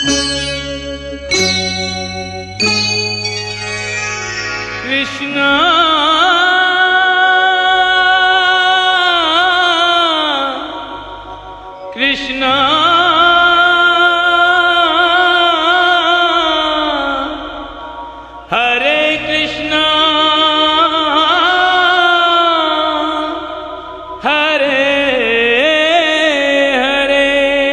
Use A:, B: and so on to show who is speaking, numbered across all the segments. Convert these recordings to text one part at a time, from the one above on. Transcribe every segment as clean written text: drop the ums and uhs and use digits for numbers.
A: कृष्णा कृष्णा हरे कृष्णा हरे हरे।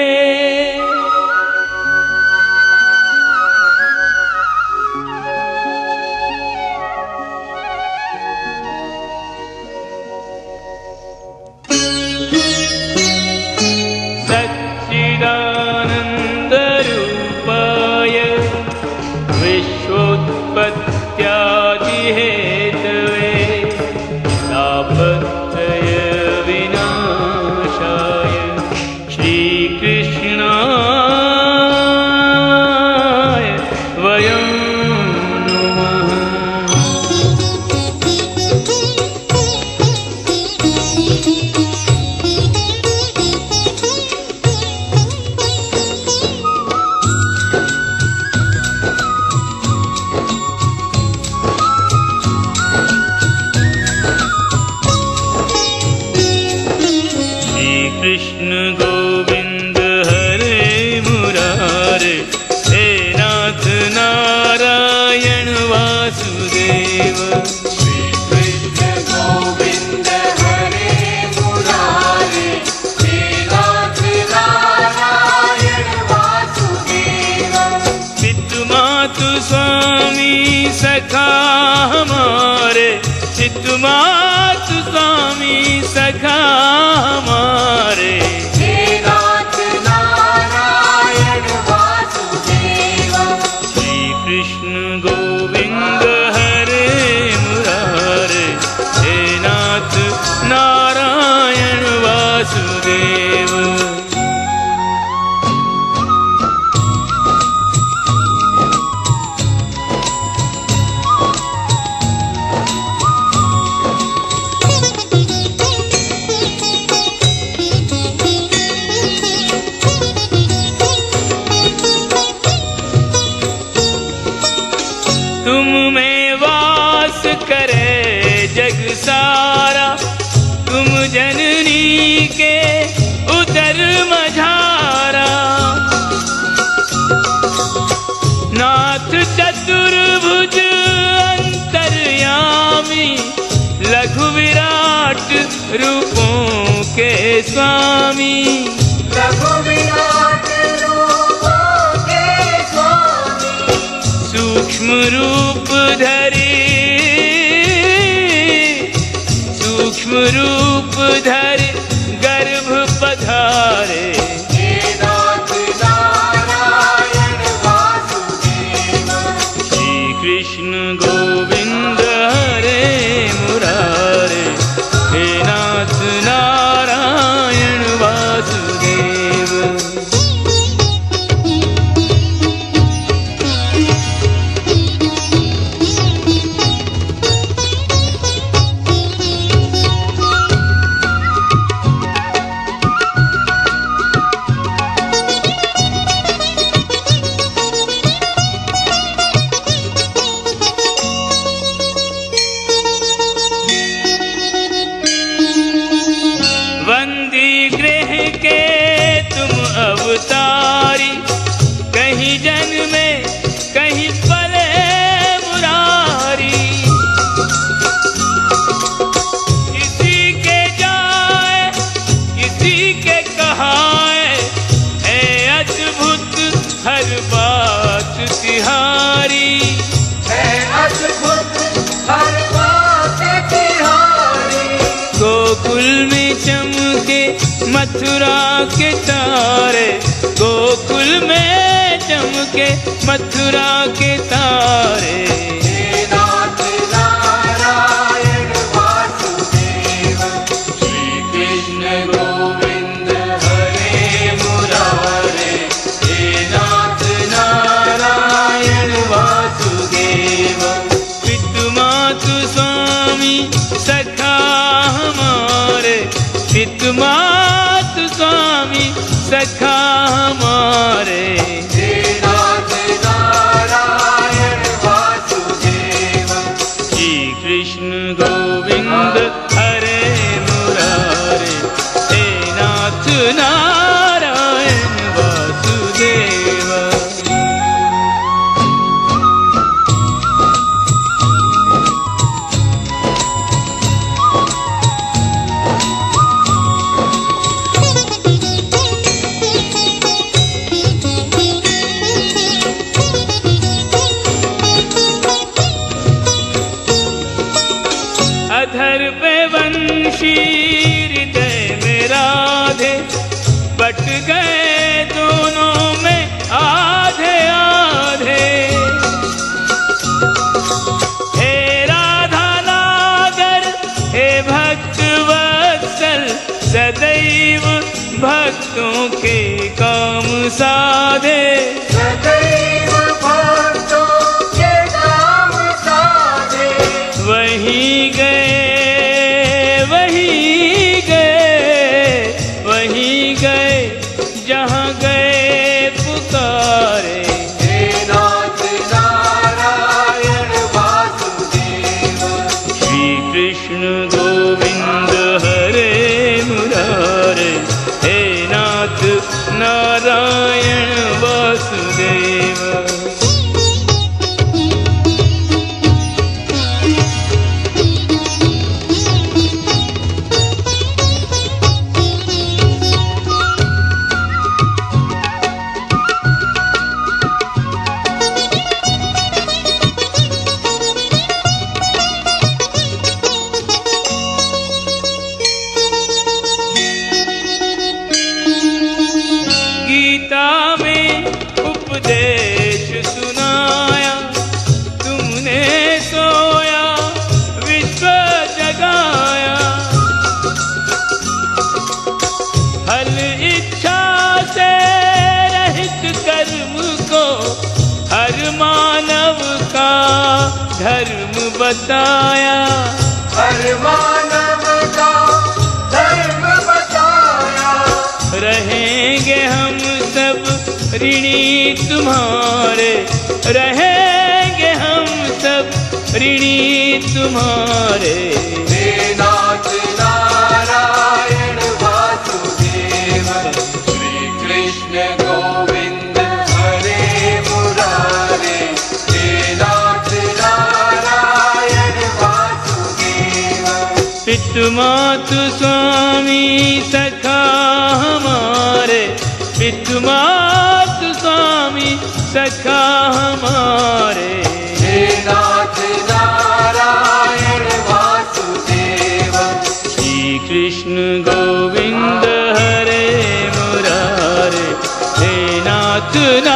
A: सच्चिदानंद रूपाय विश्वोत्पत्त्यादि हेतवे तापत्रय विनाशाय श्री कृष्णाय वयं नमः। कृष्ण गोविंद हरे मुरारे हे नाथ नारायण वासुदेव।
B: श्री कृष्ण गोविंद हरे मुरारे हे नाथ नारायण वासुदेव।
A: पितु मातु स्वामी सखा हमारे, पितु मातु स्वामी सखा हमारे।
B: हे नाथ नारायण वासुदेव।
A: श्री कृष्ण गोविंद हरे मुरारे हे नाथ नारायण वासुदेव। तुम में वास करे जग सारा, तुम जननी के उदर मझारा। नाथ चतुर्भुज अंतर्यामी, लघु विराट रूपों के स्वामी।
B: लघु विराट रूपों के स्वामी।
A: सूक्ष्म रूप धरी, सूक्ष्म रूप धरि गर्भ पधारे।
B: हे नाथ नारायण वासुदेव।
A: श्री कृष्ण गोविंद हरे मुरारे हे नाथ नारायण वासुदेव। वंदी गृह के तुम अवतारी, कहीं जन्मे कहीं पले मुरारी। किसी के जाए किसी के कहाए, है अद्भुत हर बात तिहारी।
B: है अद्भुत हर बात तिहारी।
A: गोकुल में चमके मथुरा के तारे, गोकुल में चमके मथुरा के तारे।
B: हे नाथ नारायण वासुदेव।
A: श्री कृष्ण गोविंद हरे मुरारे हे नाथ नारायण वासुदेव। पितु मातु स्वामी सखा हमारे, पितु मातु स्वामी सखा हमारे।
B: हे
A: साधे,
B: सदैव भक्तों के काम साधे।
A: वहीं गए, वहीं गए, वहीं गए जहाँ गए पुकारे।
B: हे नाथ नारायण वासुदेव,
A: श्री कृष्ण गोविंद हरे मुरारे, हे नाथ नारायण वासुदेव। गीता में उपदेश सुनाया, तुमने सोया विश्व जगाया। फल इच्छा से रहित कर्म को हर मानव का धर्म बताया।
B: हर मानव का धर्म बताया।
A: रहेंगे हम सब ऋणी तुम्हारे, रहेंगे हम सब ऋणी तुम्हारे।
B: हे नाथ नारायण वासुदेव, श्री कृष्ण गोविंद हरे मुरारे, हे नाथ नारायण वासुदेव।
A: पितु मातु स्वामी सखा हमारे, पितु मातु स्वामी सखा हमारे।
B: हे नाथ नारायण वासुदेव,
A: श्री कृष्ण गोविंद हरे मुरारे, हे नाथ